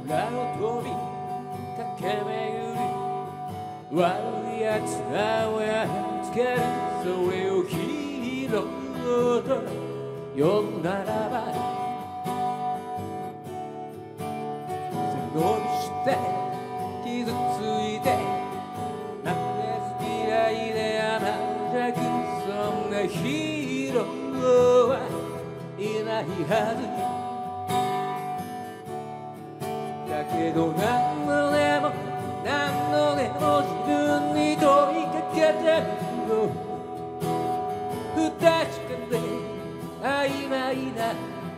空を飛び駆け巡り悪いやつらをやっつけるそれをヒーローと呼ぶならば背伸びして傷ついてなんで好き嫌いで甘じゃくそんなヒーローはいないはずだけど何度でも何度でも自分に問いかけてみろ不確かで曖昧な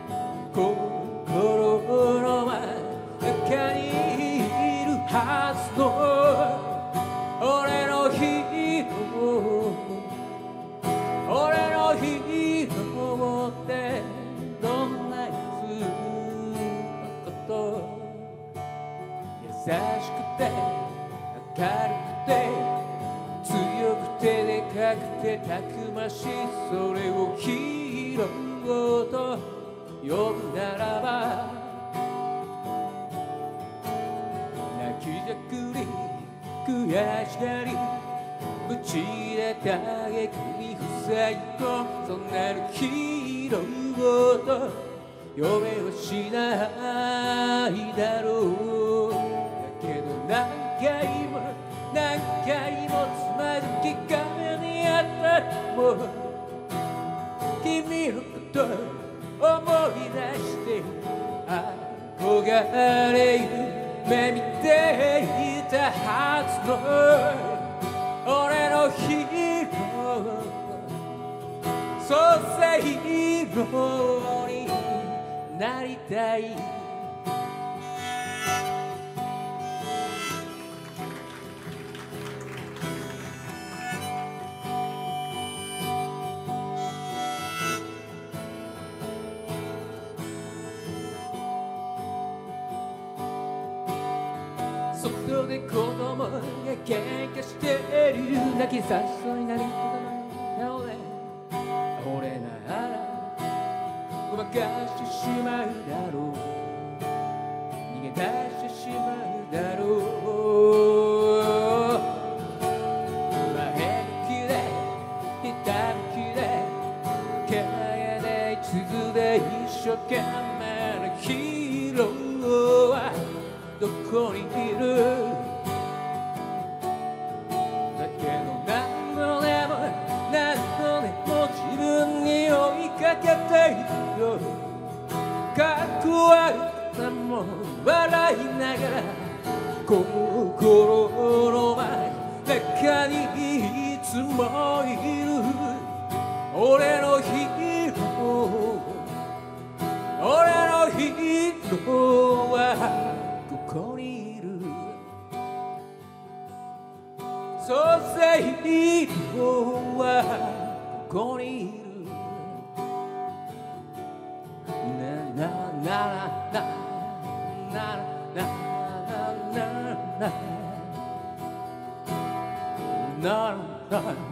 心の真ん中にいるはずの俺のヒーロー俺のヒーローってどんなやつのこと優しくて明るくて強くてでかくてたくましいそれをヒーローと呼ぶならば泣きじゃくり悔しがりぶち出た挙句に不細工そんなのヒーローと呼べはしないだろうけど何回もつまずき壁にあったも君のこと思い出して憧れ夢見ていたはずの俺のヒーローそうせヒーローになりたい外で子供が喧嘩してる泣きさそうになり顔で俺ならごまかしてしまうだろう逃げ出してしまうだろう前向きでひたむきで輝で地図で一生懸命なヒーローはどこにいるだけど何度でも何度でも自分に追いかけているよかっこ悪さも笑いながら心の真中にいつもいる俺のヒーロー俺のヒーローはここにいるそうせヒーローはここにいるななななななななななな